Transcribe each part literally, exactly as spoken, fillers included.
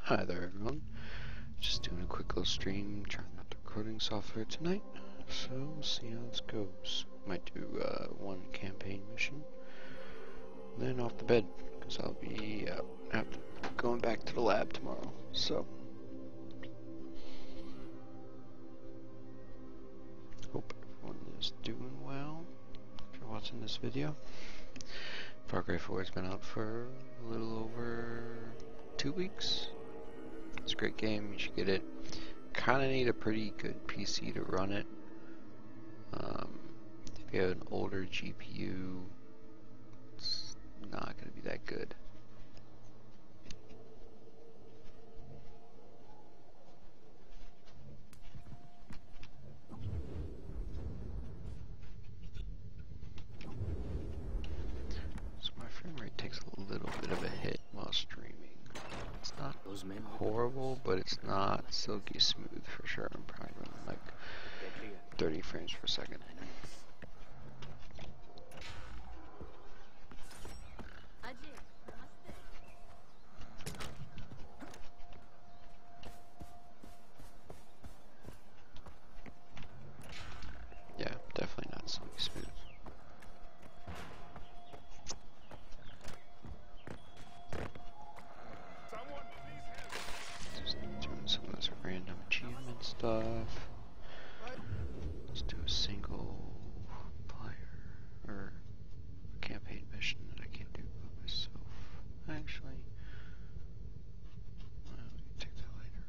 Hi there everyone, just doing a quick little stream, trying out the recording software tonight, so we'll see how this goes. Might do uh, one campaign mission, then off to bed, because I'll be uh, out going back to the lab tomorrow, so. Hope everyone is doing well, if you're watching this video. Far Cry four has been out for a little over two weeks. It's a great game, you should get it. Kinda need a pretty good P C to run it. Um, if you have an older G P U, it's not gonna be that good. So my frame rate takes a little bit of a hit while streaming. It's not horrible, but it's not silky smooth for sure. I'm probably running like thirty frames per second. Yeah, definitely not silky smooth. Just doing some of this random achievement stuff. Let's do a single player or campaign mission that I can do by myself. Actually, well, we can take that later.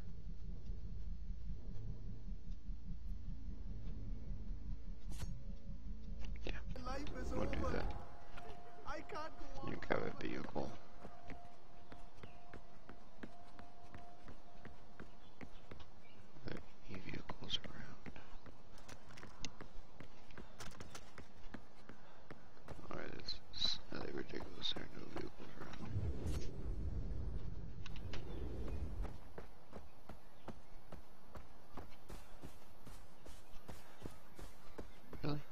Yeah, we'll do that. You grab a vehicle. Are there any vehicles around? Alright, this is really ridiculous. There are no vehicles around. Really?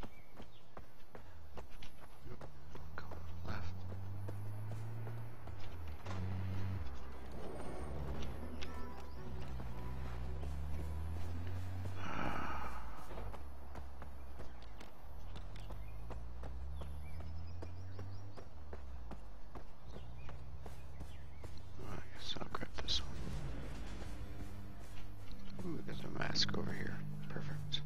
Nope. Go left. I guess I'll grab this one. Ooh, there's a mask over here. Perfect.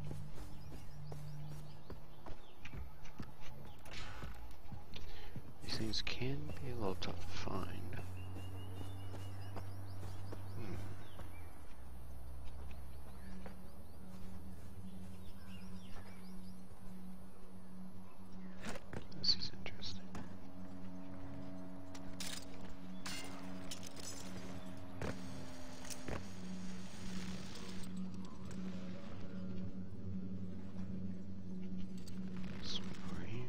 These things can be a little tough to find. Hmm. This is interesting. This one over here.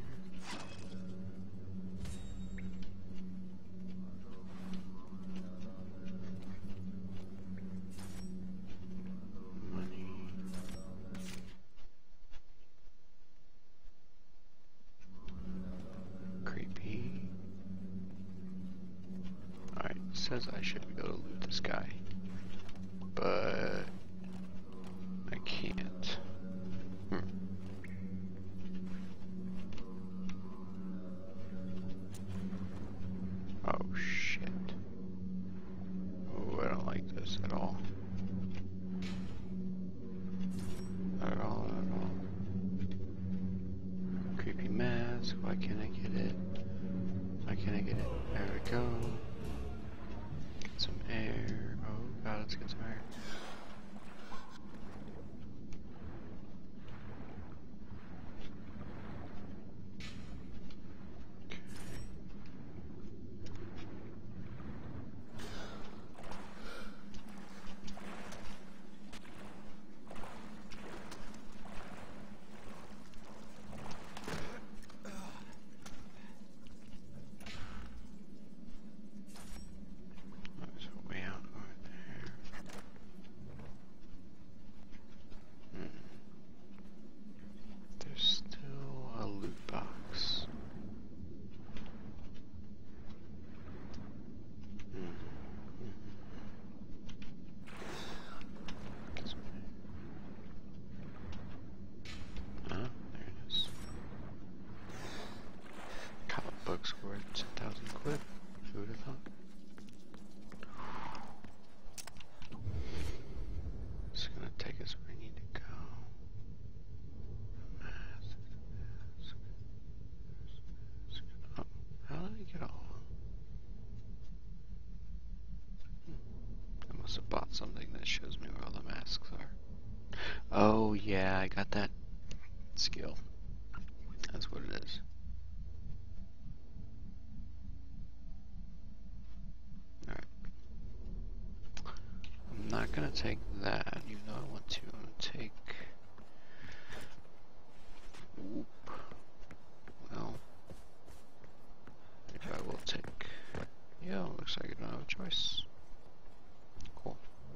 Money. Creepy. Alright, it says I should be able to loot this guy. But I can't. Hmm. Oh shit. Oh, I don't like this at all. Not at all, not at all. Creepy mask, why can't I get it? Why can't I get it? There we go. Get some air. Oh god, let's get some air. There's a way out over there. Oh yeah, I got that skill. That's what it is. Alright. I'm not gonna take that, even though I want to. I'm gonna take... Oop. Well... Maybe I will take... Yeah, looks like I don't have a choice. Cool.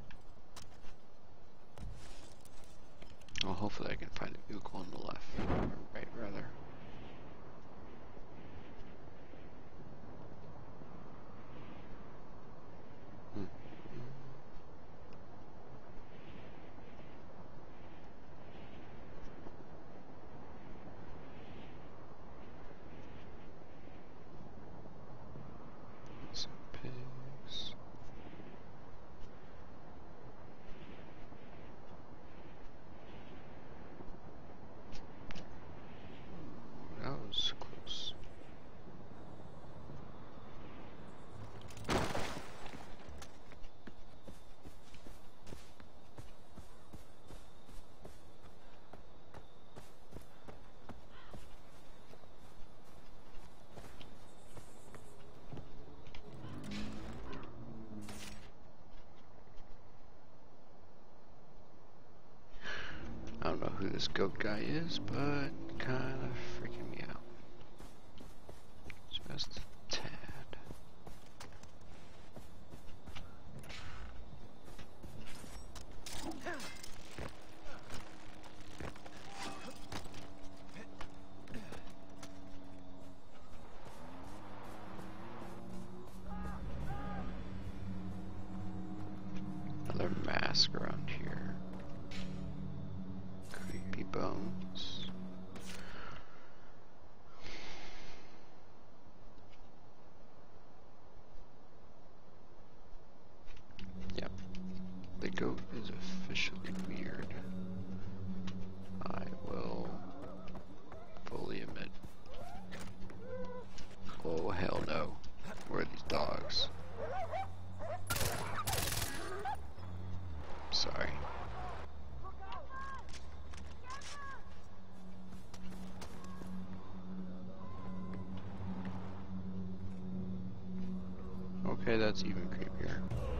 Well, hopefully I can find a vehicle on the left. Or right, rather. Hmm. Some pigs. That was close. I don't know who this goat guy is, but kind of freaking me out. Just a tad. Another mask around here. Creepy bones. Yep. The goat is officially weird. I will fully admit. Oh hell no. Where are these dogs? Sorry. Okay, that's even creepier.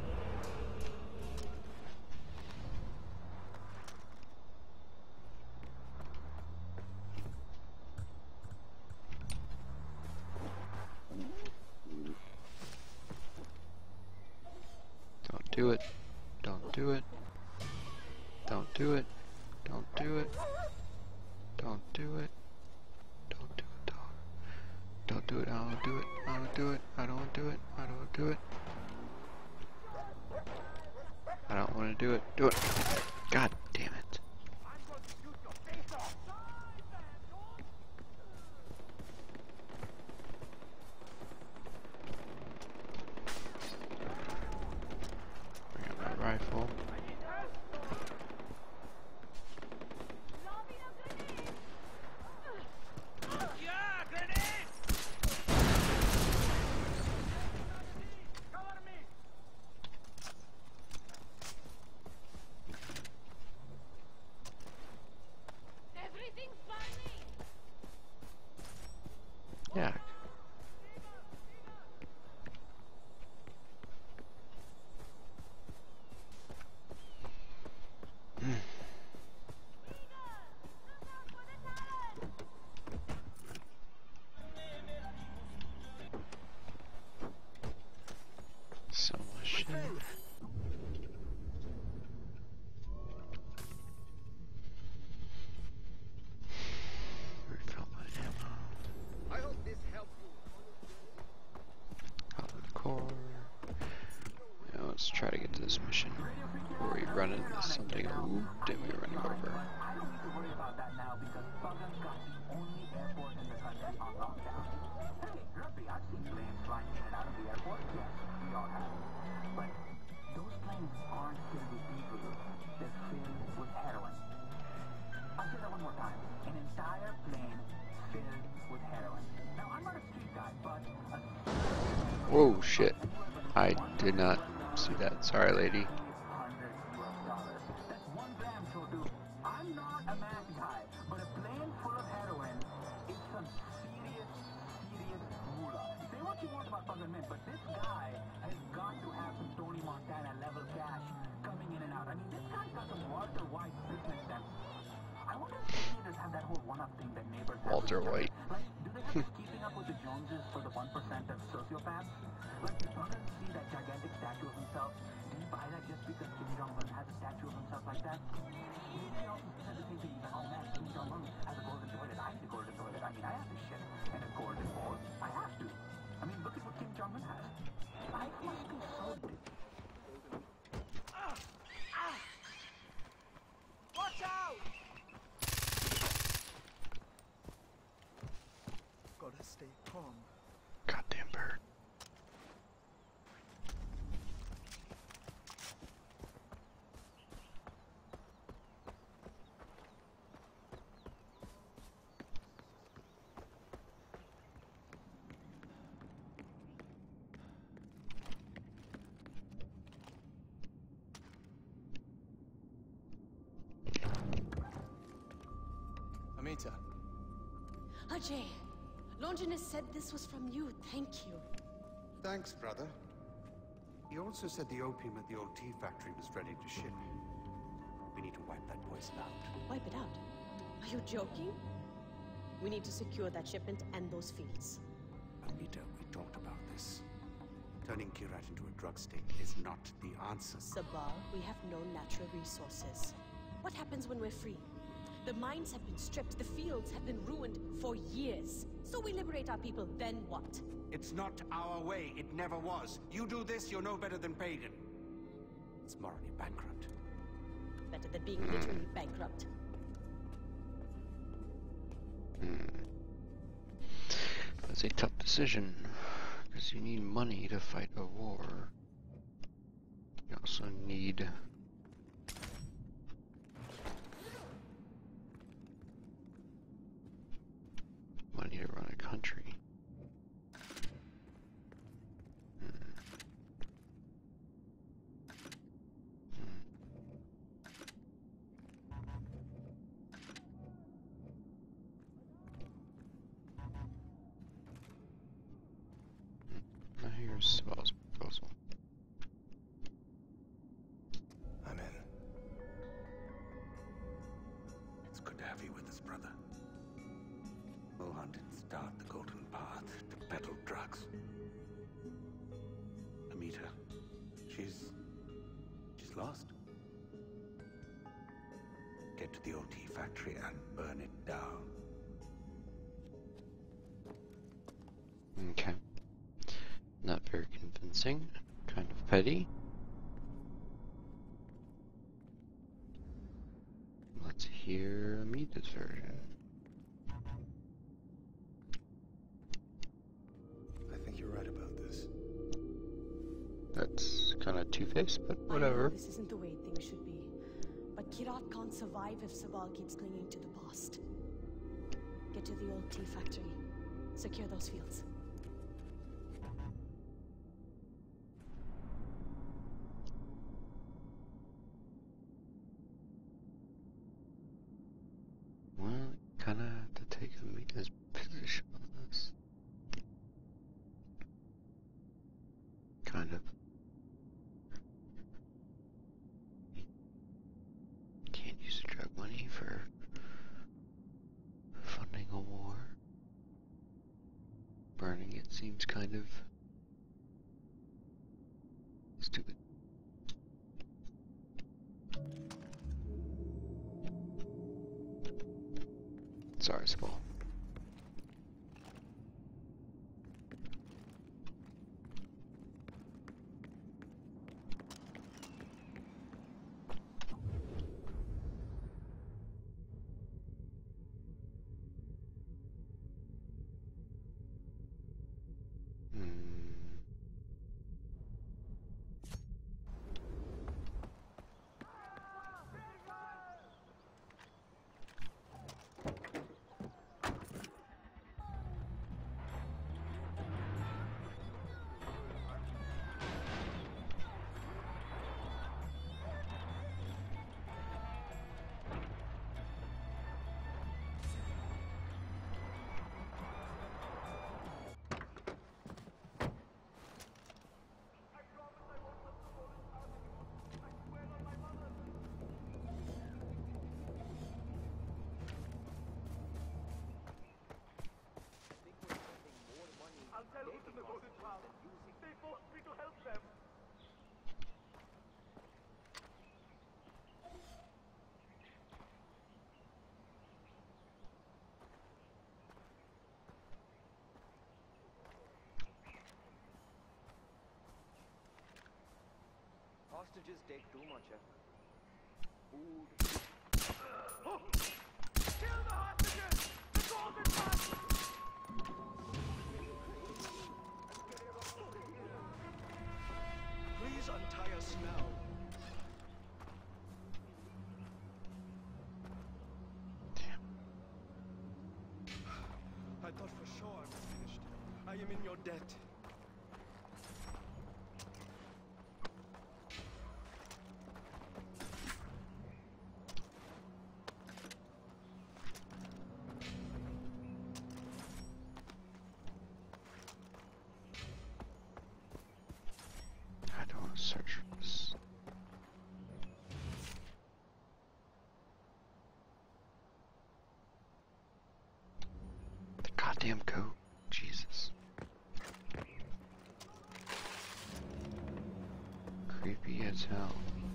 Don't do it. Don't do it. Don't do it. Don't do it. Don't do it. Don't do it, dog. Don't do it. I don't do it. I don't do it. I don't do it. I don't do it. I don't want to do it. Do it. God damn it. Bring out my rifle. Yeah. So much shit. Refill my ammo. I hope this helps you. Out of the core. Now let's try to get to this mission where we run into something. Ooh, did we run over? I don't need to worry about that now because Bugham's got the only airport in the country on lockdown. Hey, Grumpy, I've seen planes flying in and out of the airport. Yes, we all have. But those planes aren't filled with people. They're filled with heroin. I'll say that one more time. An entire plane filled with heroin. Now, I'm not a street guy, but... A Whoa, shit. I did not see that. Sorry, lady. That's one gram, so do. I'm not clouds are white. Like, do they have this keeping up with the Joneses for the one percent of sociopaths? Like, did Bugger see that gigantic statue of himself? Did he buy that just because Kim Jong-un has a statue of himself like that? Maybe he also said the same thing. He's like, oh man, Kim Jong-un has a golden toilet. I need a golden toilet. I mean, I have this shit. And a golden ball. I have to. I mean, look at what Kim Jong-un has. Life must be so difficult. Watch out! Gotta stay calm. Goddamn bird. Amita, Ajay, Longinus said this was from you. Thank you. Thanks, brother. He also said the opium at the old tea factory was ready to ship. We need to wipe that poison out. Wipe it out. Are you joking? We need to secure that shipment and those fields. Amita, we talked about this. Turning Kirat into a drug stick is not the answer. Sabal, we have no natural resources. What happens when we're free? The mines have been stripped, the fields have been ruined for years. So we liberate our people, then what? It's not our way. It never was. You do this, you're no better than Pagan. It's morally bankrupt. Better than being literally bankrupt. That's a tough decision, because you need money to fight a war. You also need money to run a country. Hmm. Hmm. Now here's Sabal's proposal. I'm in. It's good to have you with us, brother. Mohan didn't start the golden path to peddle drugs. Amita, she's... she's lost. Get to the O T factory and burn it down. Okay. Not very convincing. Kind of petty. Let's hear Amita's version. I think you're right about this. That's kind of two-faced, but I know whatever. this isn't the way things should be. But Kirat can't survive if Sabal keeps clinging to the past. Get to the old tea factory. Secure those fields. Well, kind of have to take Amita's position on this. Kind of. Can't use drug money for funding a war. Burning it seems kind of stupid. Sorry, Sabal. hostages take too much effort. Food. Oh! Kill the hostages! The golden path! Please untie us now. I thought for sure I was finished. I am in your debt. I don't want to search for this. The goddamn goat. Jesus. Creepy as hell.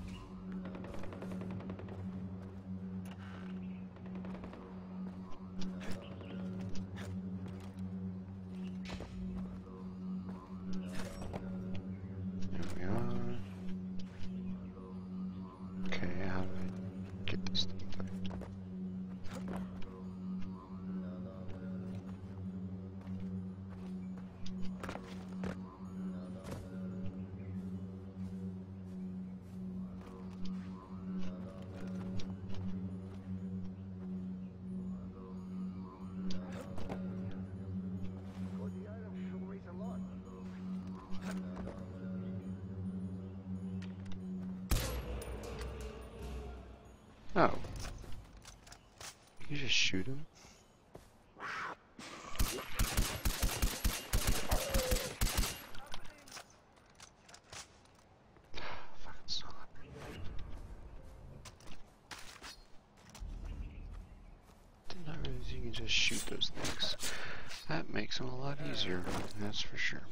There we are. Okay, how do I get this thing fixed? For the item should raise a lot. Oh. You just shoot him? Fucking son. Did not realize you can just shoot those things. That makes them a lot easier, that's for sure.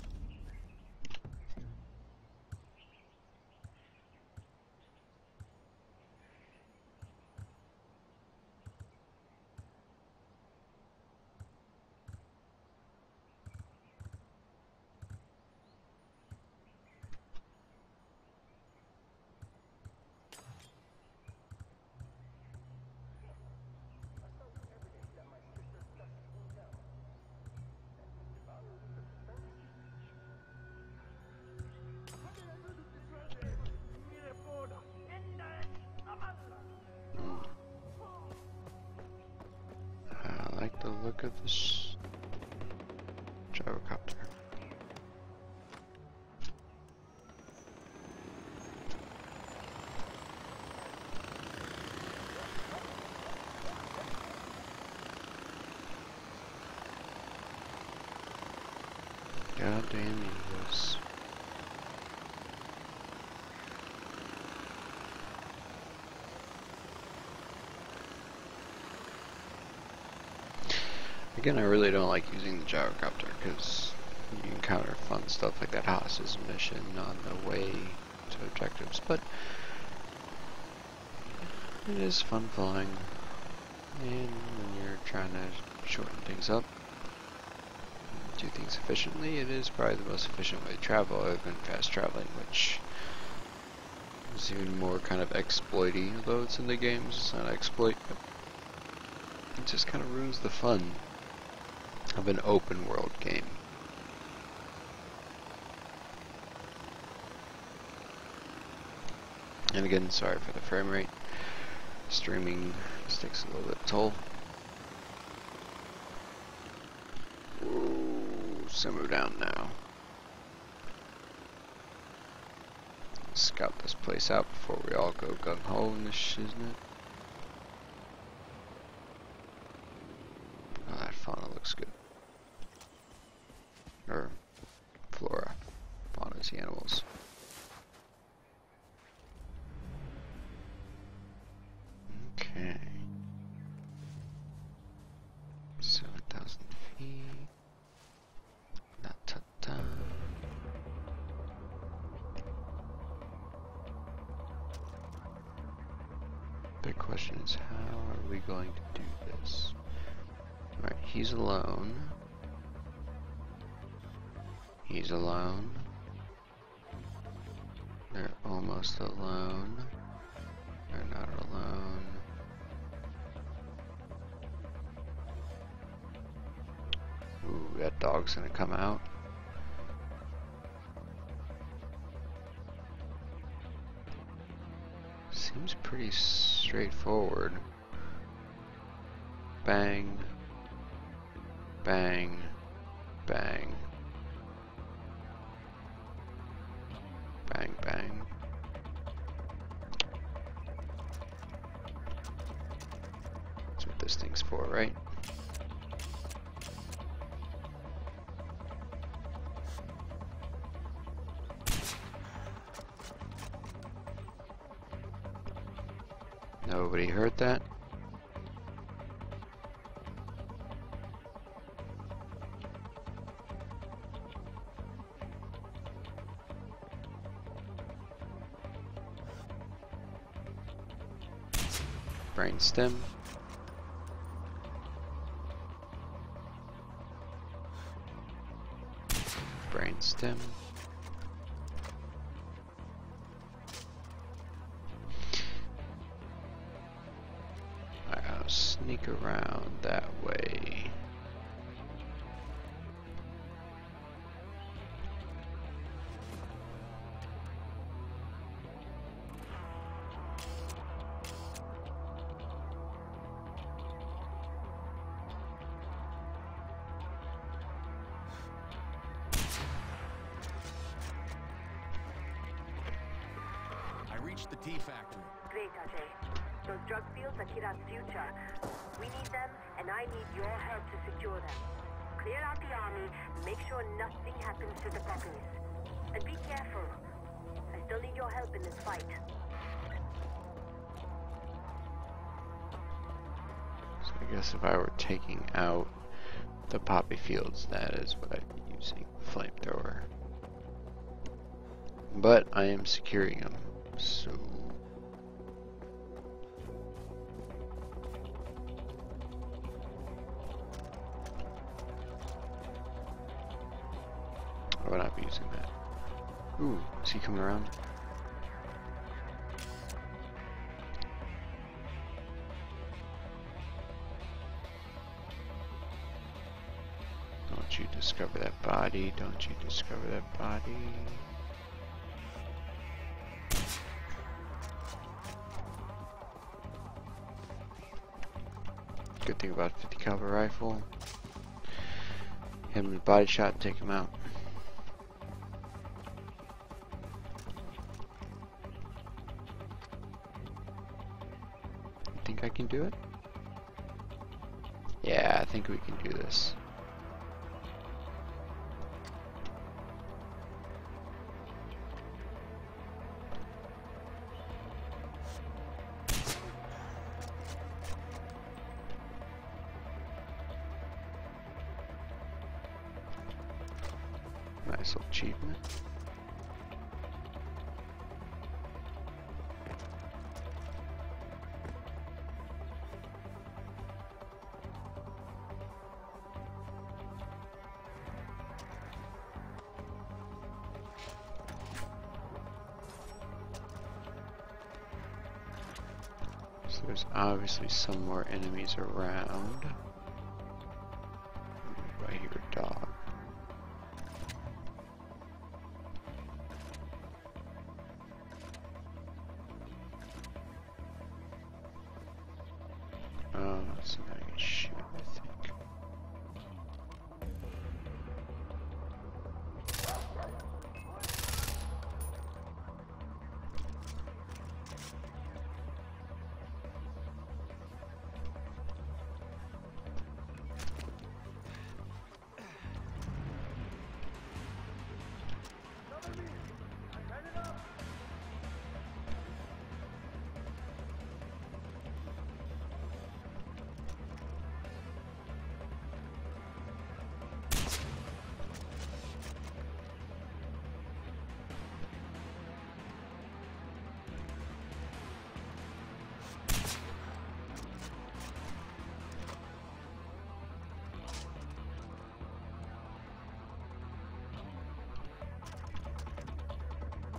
I like the look of this gyrocopter. Goddamn Eagles. Again, I really don't like using the gyrocopter because you encounter fun stuff like that hostage mission on the way to objectives, but it is fun flying, and when you're trying to shorten things up, do things efficiently, it is probably the most efficient way to travel other than fast traveling, which is even more kind of exploity, although it's in the games, it's not exploit, but it just kind of ruins the fun of an open world game. And again, sorry for the frame rate. Streaming just takes a little bit of toll. Whoa, simmer down now. Let's scout this place out before we all go gung-ho in this shiznit. Oh, that fauna looks good. Or flora. Fauna's the animals. Okay. seven thousand feet. Da ta ta. Big question is, how are we going to do this? Alright, he's alone. He's alone. They're almost alone. They're not alone. Ooh, that dog's gonna come out. Seems pretty straightforward. Bang. Bang. Bang. Bang, bang. That's what this thing's for, right? Nobody heard that? Brainstem. Brainstem. I'll sneak around that way. I reached the T factory. Great, Ajay. Those drug fields are Kira's future. We need them, and I need your help to secure them. Clear out the army, make sure nothing happens to the puppies. And be careful. I still need your help in this fight. So I guess if I were taking out the poppy fields, that is what I'd be using. Flamethrower. But I am securing them, so... I would not be using that. Ooh, is he coming around? Don't you discover that body, don't you discover that body. Good thing about fifty caliber rifle. Hit him with a body shot and take him out. You think I can do it? Yeah, I think we can do this. Nice little achievement. So there's obviously some more enemies around. Ooh, I hear a dog. Oh, so now I can shoot, I think.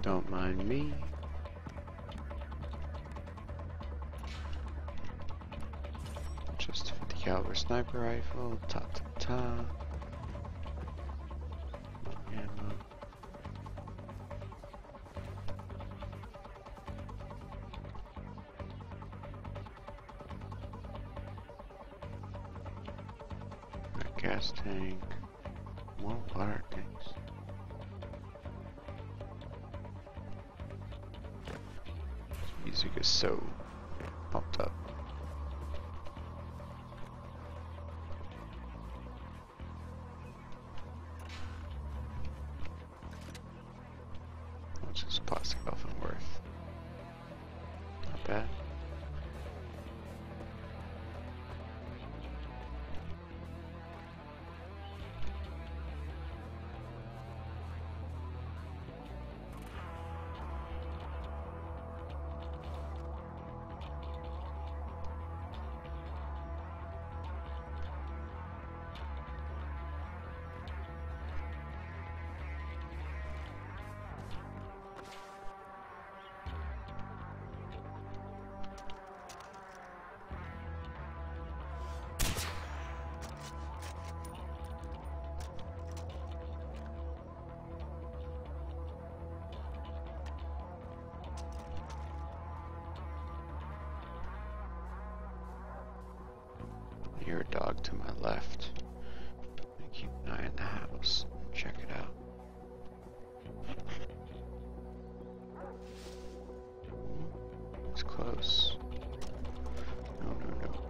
Don't mind me. Just a fifty caliber sniper rifle, ta ta ta. Ammo. A gas tank. More water tanks. Music is so pumped up. What's this plastic elephant worth? Not bad. Your dog to my left. Keep an eye on the house. Check it out. It's close. No, no, no.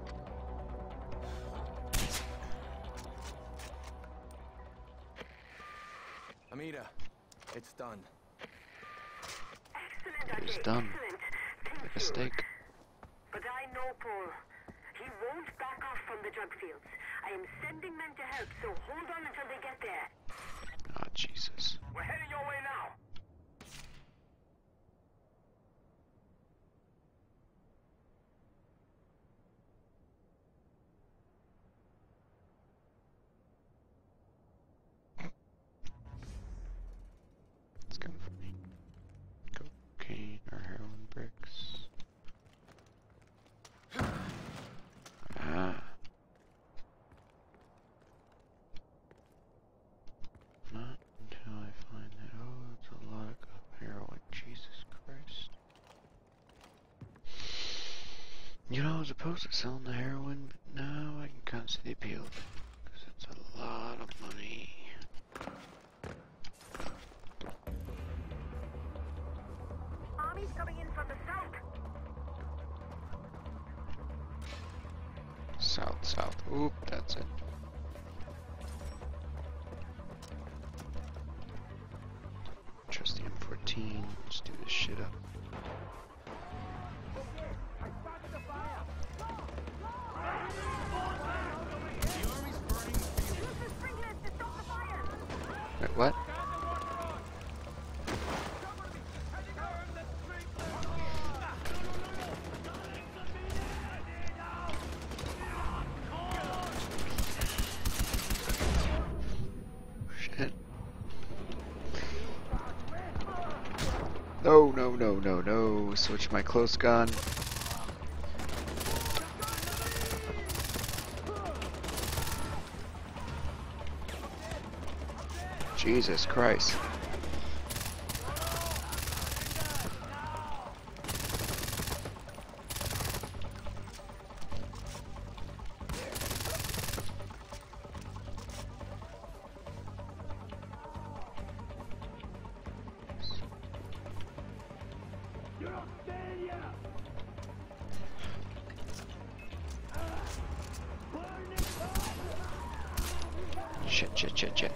Amita, it's done. Excellent, It is Ajay, done. excellent. Thank Like a you. steak. But I know Paul. He won't back off from the drug fields. I am sending men to help, so hold on until they get there. Ah, Jesus. We're heading your way now. It's kind of funny. Cocaine or heroin bricks. Ah. Not until I find that. Oh, it's a lot of heroin. Jesus Christ. You know, I was opposed to selling the heroin, but now I can kind of see the appeal of it. Because it's a lot of money. Army's coming in from the south. South, south. Oop, that's it. Trust the M fourteen. Let's do this shit up. The army's burning the field. Use the sprinklers to stop the fire. Wait, what? Shit. No, no, no, no, no. Switch my close gun. Jesus Christ. Shit, shit, shit, shit.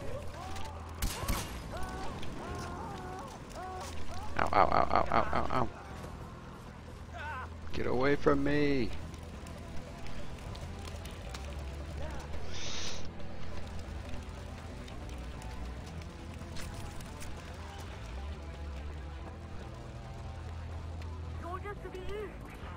Ow, ow, ow, ow, ow, ow, ow. Get away from me. Soldiers to the east.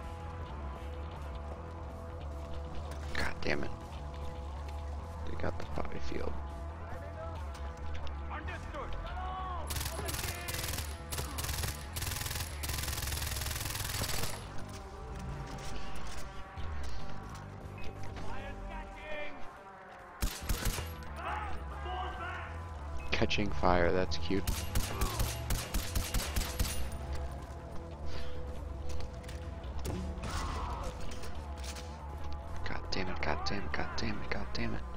God damn it. They got the poppy field. Understood. catching fire. That's cute. God damn it, god damn it, god damn it, god damn it.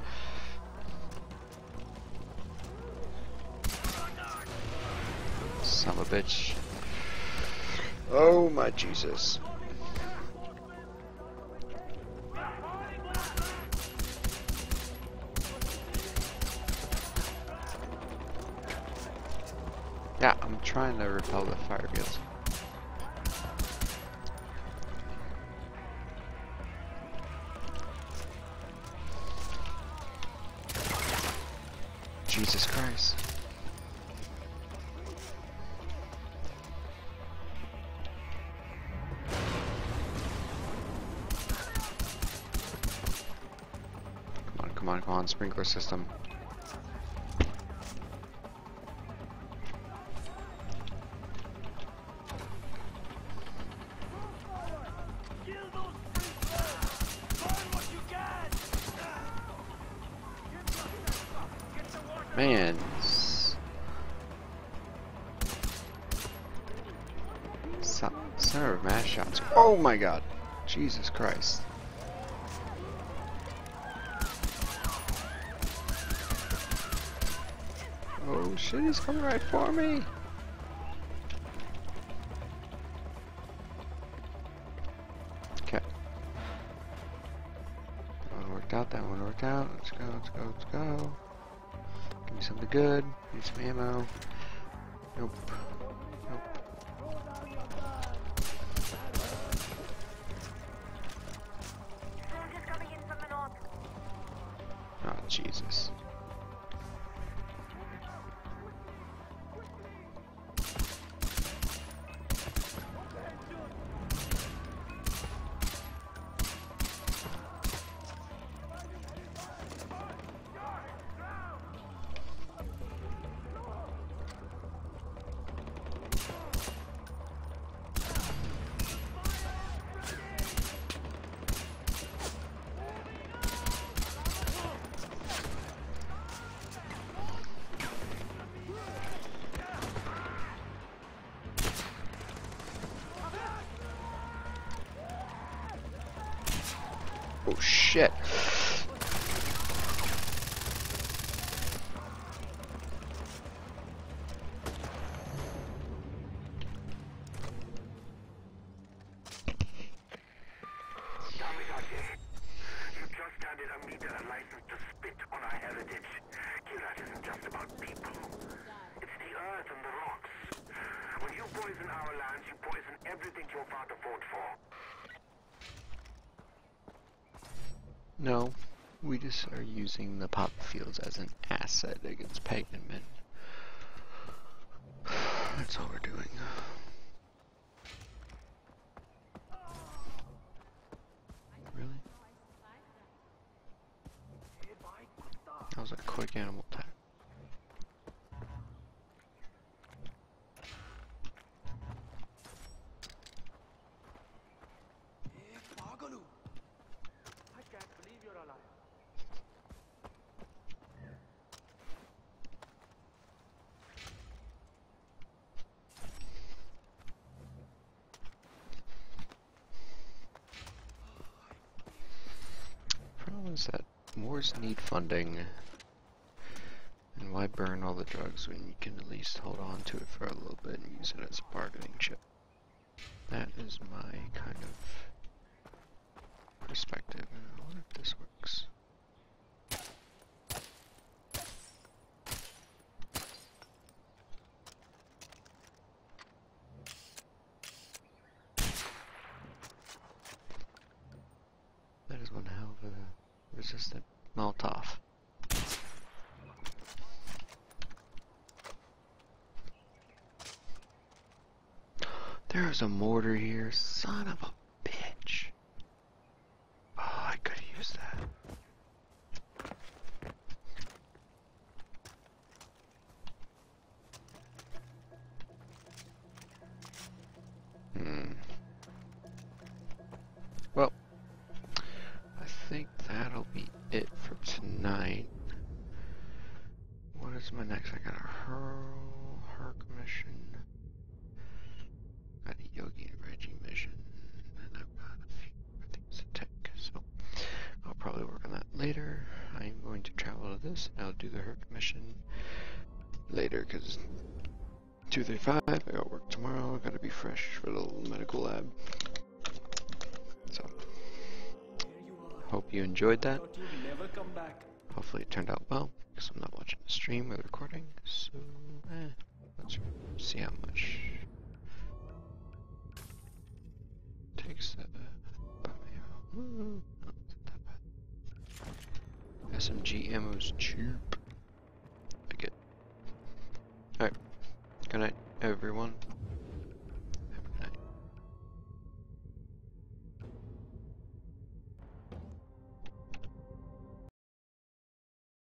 Son of a bitch. Oh my Jesus. Yeah, I'm trying to repel the fire gets. Jesus Christ. Come on, come on, come on, sprinkler system. Man, son, center of mass shots. Oh my God, Jesus Christ! Oh shit, he's coming right for me. Okay, that one worked out. That one worked out. Let's go. Let's go. Let's go. Give me something good. Need some ammo. Nope. Nope. Soldiers coming in from the north. Oh, Jesus. Oh shit. Kamikaze, you just handed Amita a license to spit on our heritage. Kyrat isn't just about people. It's the earth and the rocks. When you poison our lands, you poison everything your father fought for. No, we just are using the pop fields as an asset against pagan men. That's all we're doing. Really? That was a quick animal attack. I can't believe you're alive. Problem is that wars need funding. And why burn all the drugs when you can at least hold on to it for a little bit and use it as a bargaining chip? That is my kind of perspective. I wonder if this works. That is one hell of a resistant Molotov. There's a mortar here, son of a bitch. Oh, I could use that. Hmm. Well, I think that'll be it for tonight. What is my next? I gotta do the Herc mission later, because two thirty-five, I got work tomorrow, I gotta be fresh for the little medical lab. So, hope you enjoyed that. Hopefully it turned out well, because I'm not watching the stream or the recording, so eh, let's see how much takes that. Ooh, not that bad. S M G ammo's cheap. I get. Alright, good night everyone.